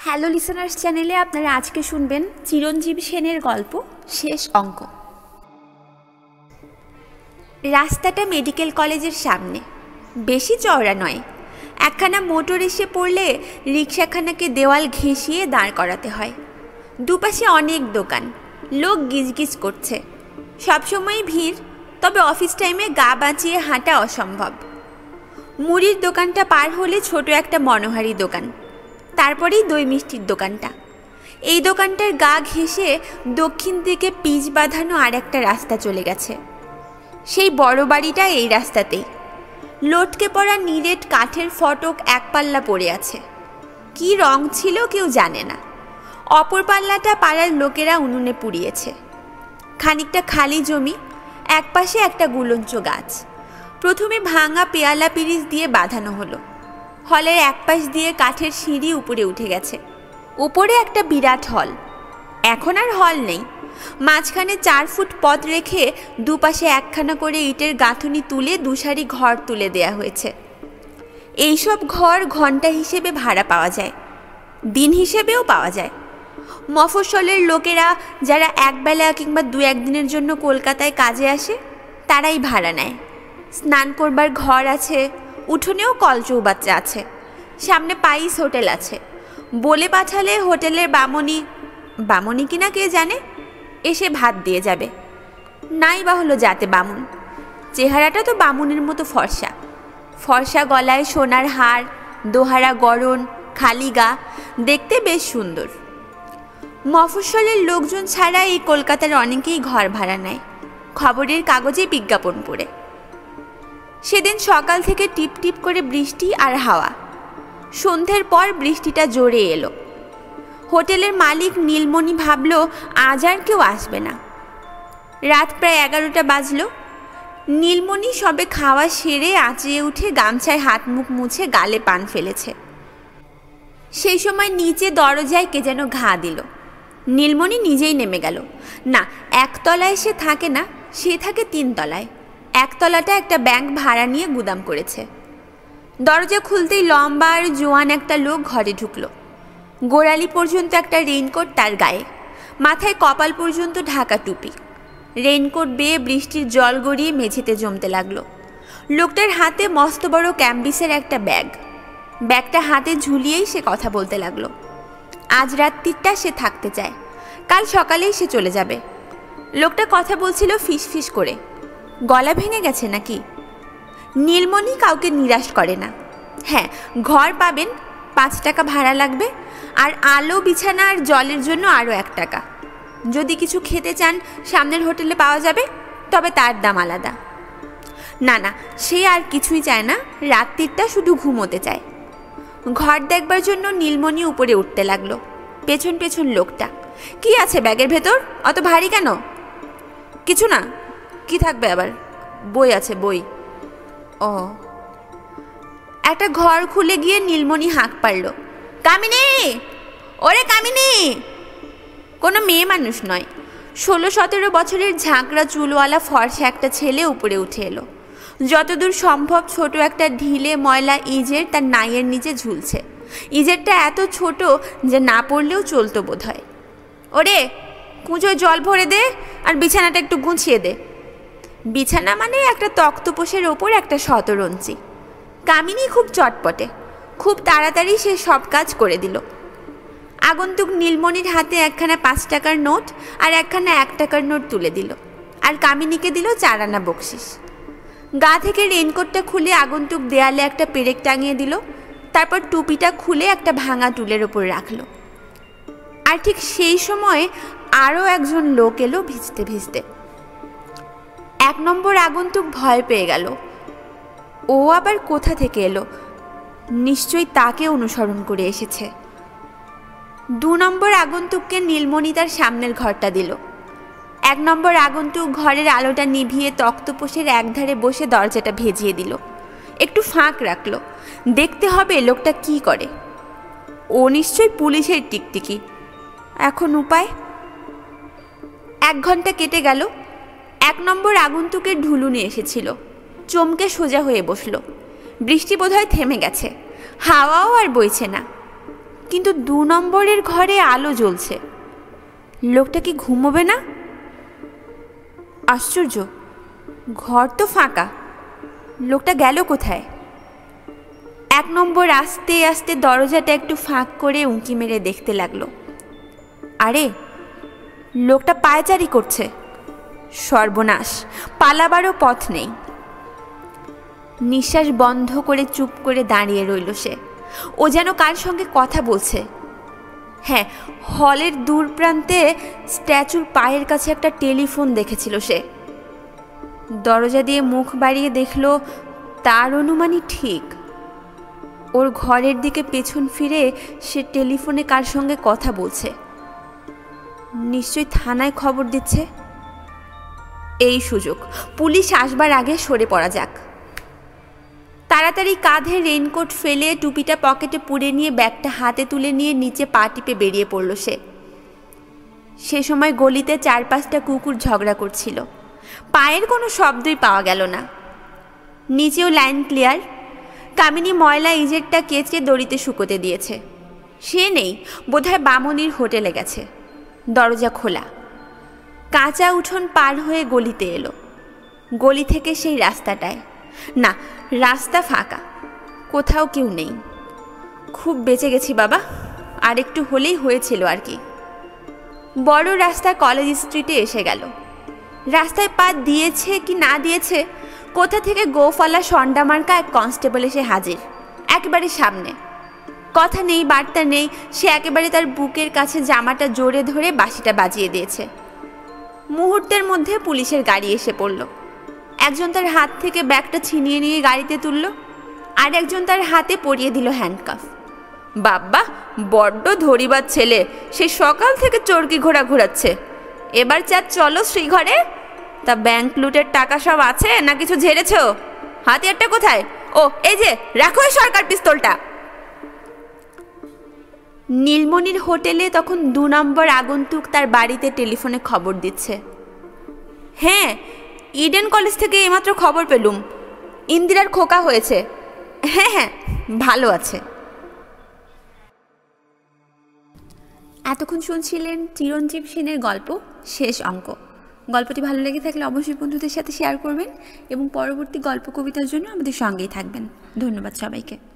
Hello listeners চ্যানেলে আপনারা আজকে শুনবেন চিরঞ্জীব সেনের গল্প শেষ অঙ্ক। রাস্তাটা মেডিকেল কলেজের সামনে, বেশি চওড়া নয়। একখানা মোটর এসে পড়লে রিক্সাখানাকে দেওয়াল ঘেঁষিয়ে দাঁড় করাতে হয়। দুপাশে অনেক দোকান, লোক গিজগিজ করছে। সবসময়ই ভিড়, তবে অফিস টাইমে গা বাঁচিয়ে হাঁটা অসম্ভব। মুড়ির দোকানটা পার হলে ছোট একটা মনোহারি দোকান, তারপরেই দই মিষ্টির দোকানটা। এই দোকানটার গা ঘেঁষে দক্ষিণ দিকে পিচ বাঁধানো আর একটা রাস্তা চলে গেছে। সেই বড় বাড়িটা এই রাস্তাতেই। লটকে পড়া নিরেট কাঠের ফটক এক পাল্লা পড়ে আছে। কি রং ছিল কেউ জানে না। অপর পাল্লাটা পাড়ার লোকেরা উনুনে পুড়িয়েছে। খানিকটা খালি জমি, একপাশে একটা গুলঞ্চ গাছ। প্রথমে ভাঙা পেয়ালা পিরিচ দিয়ে বাঁধানো হলো। হলের এক পাশ দিয়ে কাঠের সিঁড়ি উপরে উঠে গেছে। উপরে একটা বিরাট হল। এখন আর হল নেই। মাঝখানে 4 ফুট পথ রেখে দুপাশে একখানা করে ইটের গাঁথুনি তুলে দুসারি ঘর তুলে দেয়া হয়েছে। এইসব ঘর ঘন্টা হিসেবে ভাড়া পাওয়া যায়, দিন হিসেবেও পাওয়া যায়। মফস্বলের লোকেরা যারা একবেলা কিংবা 2-1 দিনের জন্য কলকাতায় কাজে আসে, তারাই ভাড়া নেয়। স্নান করবার ঘর আছে, উঠোনেও কল চৌবাচ্চা আছে, সামনে পাইস হোটেল আছে। বলে পাঠালে হোটেলের বামনি কিনা কে জানে, এসে ভাত দিয়ে যাবে। নাই বা হলো যাতে বামুন। চেহারাটা তো বামুনের মতো ফর্সা, ফর্সা গলায় সোনার হার, দোহারা গড়ন, খালি গা, দেখতে বেশ সুন্দর। মফস্বলের লোকজন ছাড়া এই কলকাতার অনেকেই ঘর ভাড়া নেয়, খবরের কাগজে বিজ্ঞাপন পড়ে। সেদিন সকাল থেকে টিপ টিপ করে বৃষ্টি আর হাওয়া। সন্ধ্যের পর বৃষ্টিটা জোরে এলো। হোটেলের মালিক নীলমণি ভাবল আজ আর কেউ আসবে না। রাত প্রায় 11টা বাজলো। নীলমণি সবে খাওয়া সেরে আঁচিয়ে উঠে গামছায় হাত মুখ মুছে গালে পান ফেলেছে। সেই সময় নিচে দরজায় কে যেন ঘা দিল। নীলমণি নিজেই নেমে গেল। না, একতলায় সে থাকে না, সে থাকে 3 তলায়। একতলাটা একটা ব্যাংক ভাড়া নিয়ে গুদাম করেছে। দরজা খুলতেই লম্বা আর জোয়ান একটা লোক ঘরে ঢুকলো। গোড়ালি পর্যন্ত একটা রেইনকোট তার গায়ে, মাথায় কপাল পর্যন্ত ঢাকা টুপি। রেইনকোট বেয়ে বৃষ্টির জল গড়িয়ে মেঝেতে জমতে লাগলো। লোকটার হাতে মস্ত বড় ক্যাম্বিসের একটা ব্যাগ। ব্যাগটা হাতে ঝুলিয়েই সে কথা বলতে লাগলো। আজ রাত্রিটা সে থাকতে চায়, কাল সকালেই সে চলে যাবে। লোকটা কথা বলছিল ফিস ফিস করে। গলা ভেঙে গেছে নাকি? নীলমণি কাউকে নিরাশ করে না। হ্যাঁ, ঘর পাবেন, 5 টাকা ভাড়া লাগবে, আর আলো বিছানা আর জলের জন্য আরও 1 টাকা। যদি কিছু খেতে চান সামনের হোটেলে পাওয়া যাবে, তবে তার দাম আলাদা। না না, সে আর কিছুই চায় না, রাত্রিটা শুধু ঘুমোতে চায়। ঘর দেখবার জন্য নীলমণি উপরে উঠতে লাগলো। পেছন পেছন লোকটা। কি আছে ব্যাগের ভেতর? অত ভারী কেন? কিছু না। কি থাকবে আবার? বই আছে, বই। ও। একটা ঘর খুলে গিয়ে নীলমণি হাঁক পারল, কামিনী, ওরে কামিনী। কোনো মেয়ে মানুষ নয়, 16-17 বছরের ঝাঁকড়া চুলওয়ালা ফর্সা একটা ছেলে উপরে উঠে এলো। যতদূর সম্ভব ছোট একটা ঢিলে ময়লা ইজের তার নাইয়ের নিচে ঝুলছে। ইজেরটা এত ছোট যে না পড়লেও চলতো বোধ হয়। ওরে, কুঁজোয় জল ভরে দে আর বিছানাটা একটু গুছিয়ে দে। বিছানা মানে একটা তক্তপোষের ওপর একটা শতরঞ্চি। কামিনী খুব চটপটে, খুব তাড়াতাড়ি সে সব কাজ করে দিল। আগন্তুক নীলমণির হাতে একখানা 5 টাকার নোট আর একখানা 1 টাকার নোট তুলে দিল, আর কামিনীকে দিল 4 আনা বকশিস। গা থেকে রেইনকোটটা খুলে আগন্তুক দেয়ালে একটা পেরেক টাঙিয়ে দিল। তারপর টুপিটা খুলে একটা ভাঙা টুলের ওপর রাখলো। আর ঠিক সেই সময় আরও একজন লোক এলো ভিজতে ভিজতে। 1 নম্বর আগন্তুক ভয় পেয়ে গেল। ও আবার কোথা থেকে এলো? নিশ্চয়ই তাকে অনুসরণ করে এসেছে। 2 নম্বর আগন্তুককে নীলমণি তার সামনের ঘরটা দিল। 1 নম্বর আগন্তুক ঘরের আলোটা নিভিয়ে তক্তপোষের একধারে বসে দরজাটা ভেজিয়ে দিল। একটু ফাঁক রাখলো, দেখতে হবে লোকটা কি করে। ও নিশ্চয়ই পুলিশের টিকটিকি। এখন উপায়? 1 ঘন্টা কেটে গেল। 1 নম্বর আগন্তুকের ঢুলুনি এসেছিল। চমকে সোজা হয়ে বসলো। বৃষ্টি বোধহয় থেমে গেছে, হাওয়াও আর বইছে না। কিন্তু 2 নম্বরের ঘরে আলো জ্বলছে। লোকটা কি ঘুমোবে না? আশ্চর্য, ঘর তো ফাঁকা, লোকটা গেল কোথায়? 1 নম্বর আস্তে আস্তে দরজাটা একটু ফাঁক করে উঁকি মেরে দেখতে লাগলো। আরে, লোকটা পায়চারি করছে। সর্বনাশ, পালাবারও পথ নেই। নিঃশ্বাস বন্ধ করে চুপ করে দাঁড়িয়ে রইল সে। ও যেন কার সঙ্গে কথা বলছে। হ্যাঁ, হলের দূর প্রান্তে স্ট্যাচুর পায়ের কাছে একটা টেলিফোন দেখেছিল সে। দরজা দিয়ে মুখ বাড়িয়ে দেখল তার অনুমানই ঠিক। ওর ঘরের দিকে পেছন ফিরে সে টেলিফোনে কার সঙ্গে কথা বলছে। নিশ্চয়ই থানায় খবর দিচ্ছে। এই সুযোগ, পুলিশ আসবার আগে সরে পড়া যাক। তাড়াতাড়ি কাঁধে রেইনকোট ফেলে টুপিটা পকেটে পুরে নিয়ে ব্যাগটা হাতে তুলে নিয়ে নিচে পা টিপে বেরিয়ে পড়ল সে। সে সময় গলিতে 4-5টা কুকুর ঝগড়া করছিল। পায়ের কোনো শব্দই পাওয়া গেল না। নিচেও লাইন ক্লিয়ার। কামিনী ময়লা ইজেরটা কেচে দড়িতে শুকোতে দিয়েছে। সে নেই, বোধহয় বামনির হোটেলে গেছে। দরজা খোলা। কাঁচা উঠোন পার হয়ে গলিতে এলো। গলি থেকে সেই রাস্তাটায়। না, রাস্তা ফাঁকা, কোথাও কেউ নেই। খুব বেঁচে গেছি বাবা, আর একটু হলেই হয়েছিল আর কি। বড় রাস্তা কলেজ স্ট্রিটে এসে গেল। রাস্তায় পা দিয়েছে কি না দিয়েছে, কোথা থেকে গোফালা সন্ডা মার্কা এক কনস্টেবল এসে হাজির, একেবারে সামনে। কথা নেই, বার্তা নেই, সে একেবারে তার বুকের কাছে জামাটা জোরে ধরে বাঁশিটা বাজিয়ে দিয়েছে। মুহূর্তের মধ্যে পুলিশের গাড়ি এসে পড়ল। একজন তার হাত থেকে ব্যাগটা ছিনিয়ে নিয়ে গাড়িতে তুলল, আর একজন তার হাতে পরিয়ে দিল হ্যান্ডকাফ। বাব্বা, বড্ড ধরিবার ছেলে, সে সকাল থেকে চরকি ঘোড়া ঘোরাচ্ছে। এবার চার চলো শ্রীঘরে। তা ব্যাংক লুটের টাকা সব আছে না কিছু ঝেড়েছ? হাতিয়ারটা কোথায়? ও, এই যে, রাখো এই সরকার পিস্তলটা। নীলমণির হোটেলে তখন 2 নম্বর আগন্তুক তার বাড়িতে টেলিফোনে খবর দিচ্ছে। হ্যাঁ, ইডেন কলেজ থেকে এইমাত্র খবর পেলুম, ইন্দিরার খোকা হয়েছে। হ্যাঁ হ্যাঁ, ভালো আছে। এতক্ষণ শুনছিলেন চিরঞ্জীব সেনের গল্প শেষ অঙ্ক। গল্পটি ভালো লেগে থাকলে অবশ্যই বন্ধুদের সাথে শেয়ার করবেন এবং পরবর্তী গল্প কবিতার জন্য আমাদের সঙ্গেই থাকবেন। ধন্যবাদ সবাইকে।